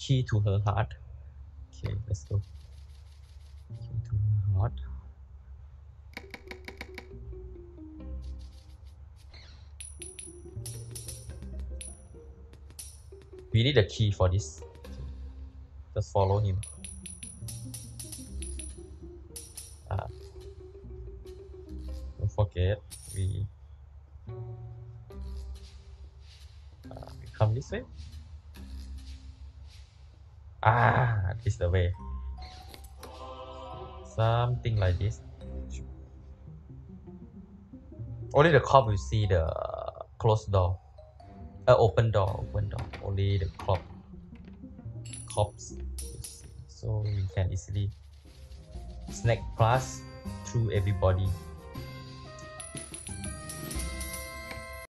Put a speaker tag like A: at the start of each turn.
A: key to her heart. Okay, let's go. Key to her heart. We need a key for this. Just follow him. Don't forget, we come this way. This is the way. Something like this. Only the cop will see the closed door. Open door. Only the cops will see. So we can easily snack pass through everybody.